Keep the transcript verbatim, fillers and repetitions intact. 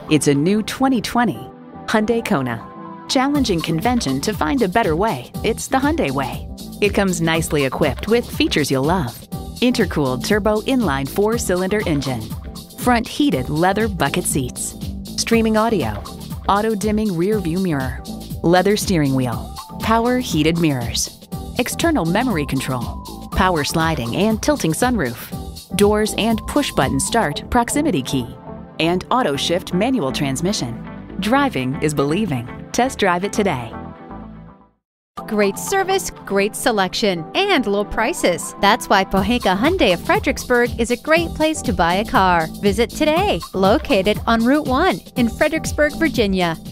It's a new twenty twenty Hyundai Kona. Challenging convention to find a better way, it's the Hyundai way. It comes nicely equipped with features you'll love. Intercooled turbo inline four-cylinder engine, front heated leather bucket seats, streaming audio, auto-dimming rear view mirror, leather steering wheel, power heated mirrors, external memory control, power sliding and tilting sunroof, doors and push-button start proximity key, and auto-shift manual transmission. Driving is believing. Test drive it today. Great service, great selection, and low prices. That's why Pohanka Hyundai of Fredericksburg is a great place to buy a car. Visit today, located on Route one in Fredericksburg, Virginia.